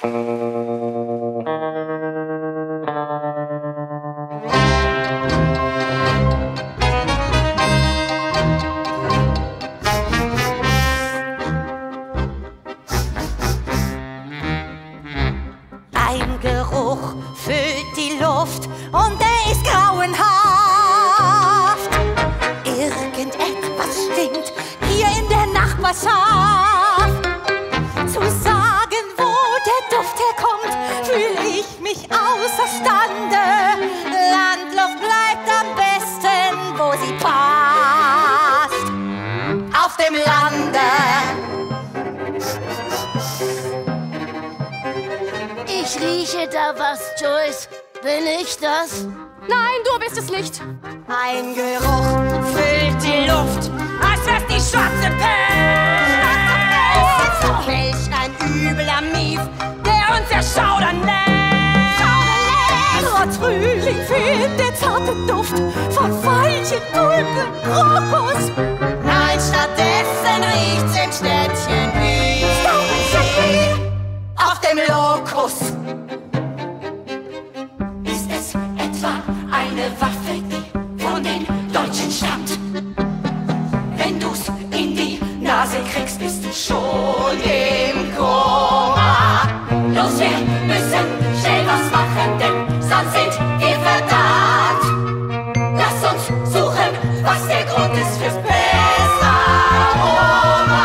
Ein Geruch füllt die Luft und er ist grauenhaft. Irgendetwas stinkt hier in der Nachbarschaft. Zu sagen, wo der Duft herkommt, fühle ich mich außerstande. Landluft bleibt am besten, wo sie passt. Auf dem Lande. Ich rieche da was, Joyce. Bin ich das? Nein, du bist es nicht. Ein Geruch füllt die Luft, als wär's die schwarze Pest. Welch ein übler Mief, der uns erschaudern lässt. Trotz Frühling fehlt der zarte Duft von Veilchen, Tulpen, Krokus. Nein, stattdessen riecht's im Städtchen wie auf dem Lokus. Ist es etwa eine Waffe, die von den Deutschen stammt? Wenn du's in die Nase kriegst, bist du schon im Koma. Los, wir müssen schnell was machen, denn sonst sind wir verdammt. Lass uns suchen, was der Grund ist fürs Pestaroma.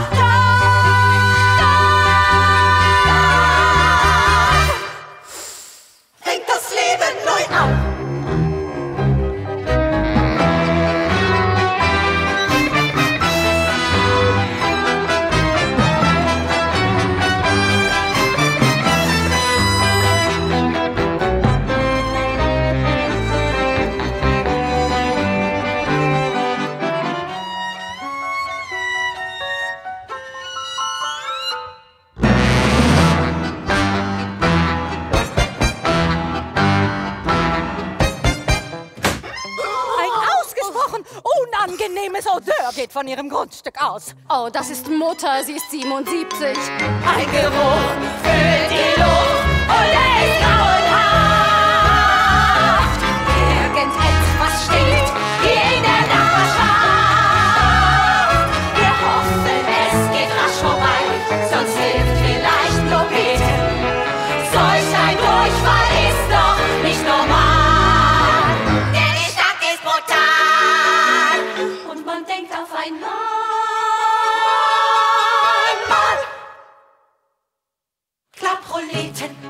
Fängt das Leben neu an. Unangenehmes Odeur geht von ihrem Grundstück aus. Oh, das ist Mutter, sie ist 77. Ein Geruch füllt die Luft und er ist grauenhaft. Irgendetwas stinkt hier in der Nachbarschaft. Wir hoffen, es geht rasch vorbei, sonst hilft vielleicht nur beten. Solch ein Durchfall ist doch nicht normal, denn die Stadt ist brutal. Und man denkt auf einmal, Klapproleten